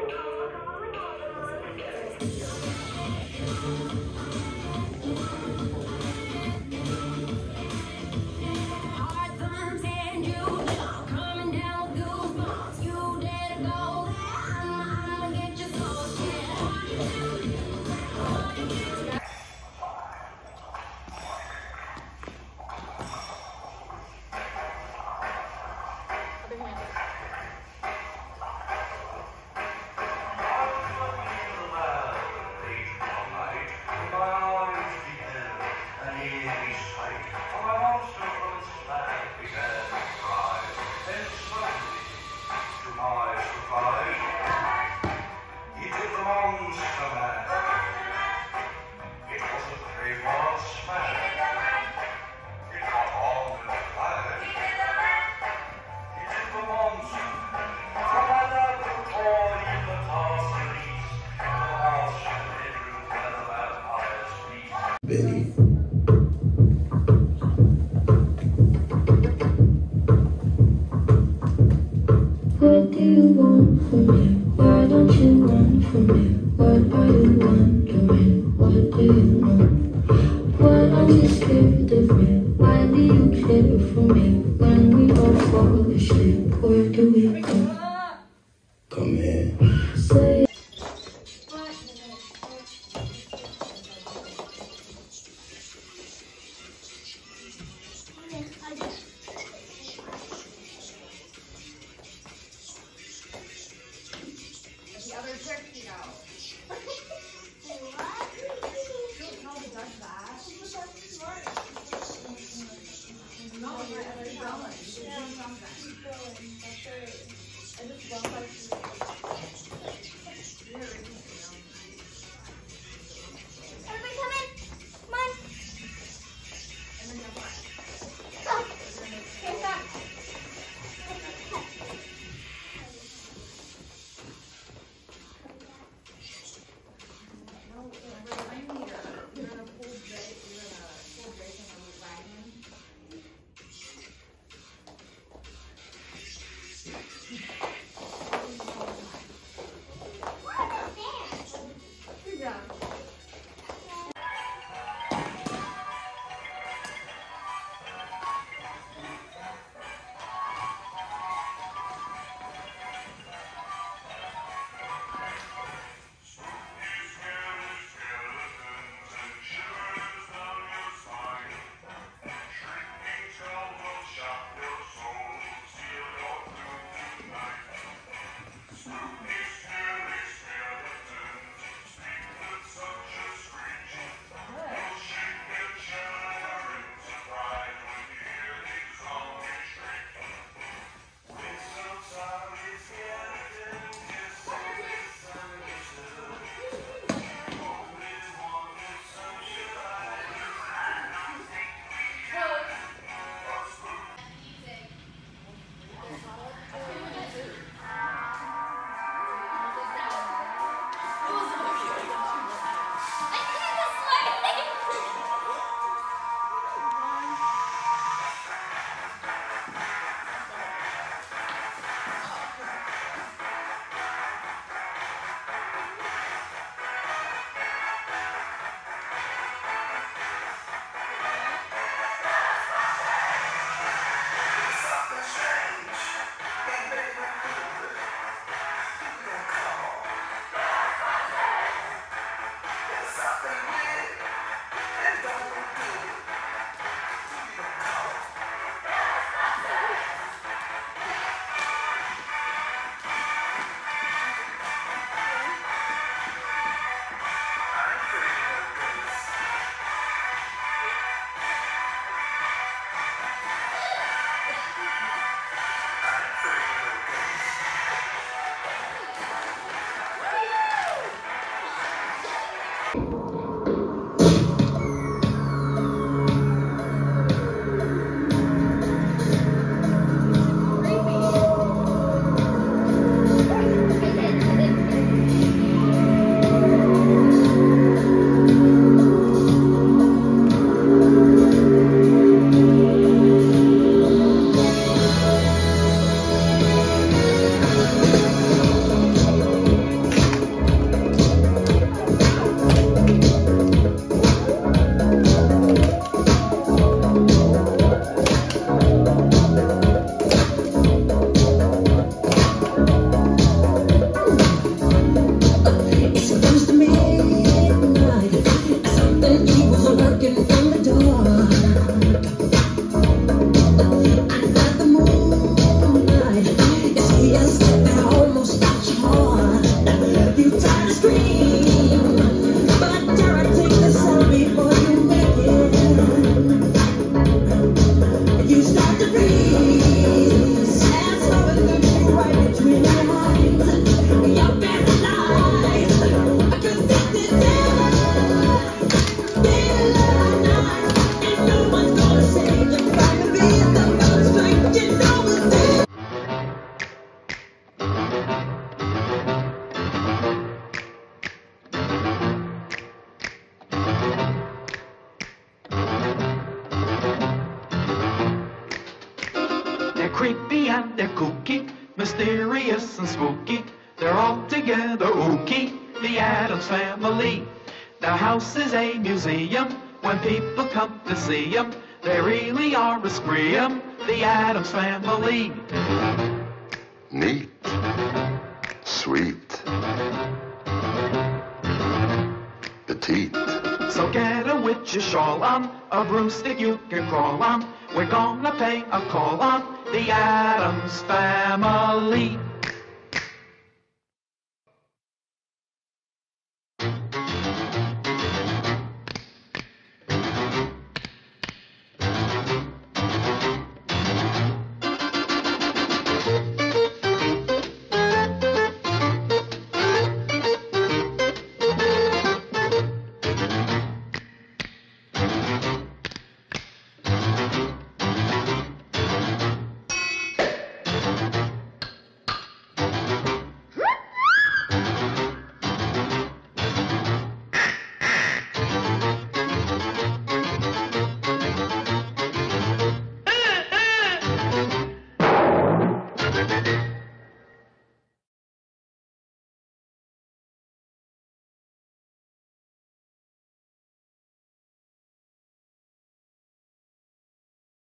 Benny. What do you want from me? Why don't you run from me? What are you wondering? What do you know? What are you scared of me? Why do you care for me? When we all fall asleep, where do we go? Come here. Say They're kooky, mysterious and spooky. They're all together ooky, the Addams Family. Their house is a museum. When people come to see them, they really are a scream, the Addams Family. Neat. Sweet. Petite. So get a witch's shawl on, a broomstick you can crawl on. We're gonna pay a call on the Addams Family.